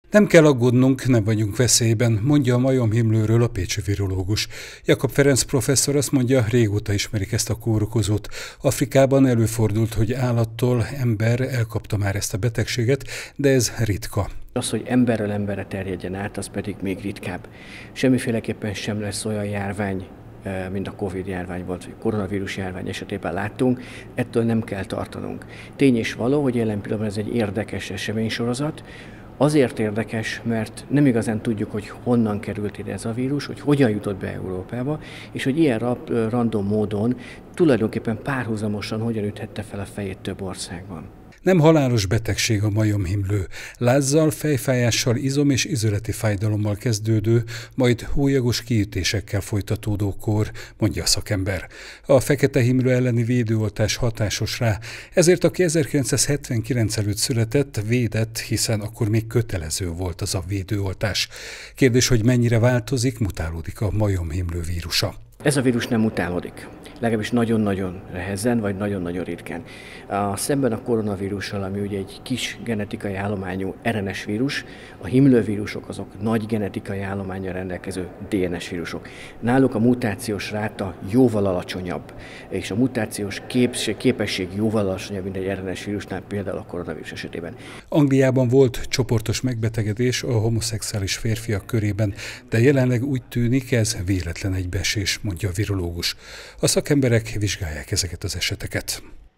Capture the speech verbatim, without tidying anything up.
Nem kell aggódnunk, nem vagyunk veszélyben, mondja a majomhimlőről a pécsi virológus. Jakab Ferenc professzor azt mondja, régóta ismerik ezt a kórokozót. Afrikában előfordult, hogy állattól ember elkapta már ezt a betegséget, de ez ritka. Az, hogy emberről emberre terjedjen át, az pedig még ritkább. Semmiféleképpen sem lesz olyan járvány, mint a Covid járvány volt, vagy koronavírus járvány esetében láttunk, ettől nem kell tartanunk. Tény és való, hogy jelen pillanatban ez egy érdekes eseménysorozat. Azért érdekes, mert nem igazán tudjuk, hogy honnan került ide ez a vírus, hogy hogyan jutott be Európába, és hogy ilyen random módon tulajdonképpen párhuzamosan hogyan üthette fel a fejét több országban. Nem halálos betegség a majomhimlő. Lázzal, fejfájással, izom- és izületi fájdalommal kezdődő, majd hólyagos kiütésekkel folytatódó kór, mondja a szakember. A fekete himlő elleni védőoltás hatásos rá, ezért aki ezerkilencszázhetvenkilenc előtt született, védett, hiszen akkor még kötelező volt az a védőoltás. Kérdés, hogy mennyire változik, mutálódik a majomhimlő vírusa. Ez a vírus nem mutálódik, legalábbis nagyon-nagyon nehezen, vagy nagyon-nagyon ritkán. A, szemben a koronavírussal, ami ugye egy kis genetikai állományú er en es vírus, a himlővírusok azok nagy genetikai állománnyal rendelkező dé en es vírusok. Náluk a mutációs ráta jóval alacsonyabb, és a mutációs képesség, képesség jóval alacsonyabb, mint egy er en es vírusnál, például a koronavírus esetében. Angliában volt csoportos megbetegedés a homoszexuális férfiak körében, de jelenleg úgy tűnik, ez véletlen egybeesés, mondja a virológus. A szakemberek vizsgálják ezeket az eseteket.